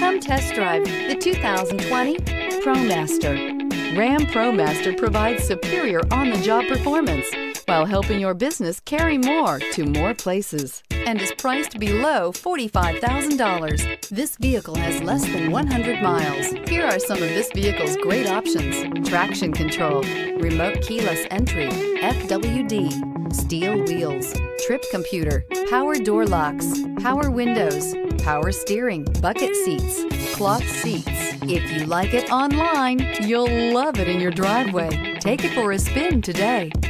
Come test drive the 2020 ProMaster. Ram ProMaster provides superior on-the-job performance while helping your business carry more to more places, and is priced below $45,000. This vehicle has less than 100 miles. Here are some of this vehicle's great options: traction control, remote keyless entry, FWD, steel wheels, trip computer, power door locks, power windows, power steering, bucket seats, cloth seats. If you like it online, you'll love it in your driveway. Take it for a spin today.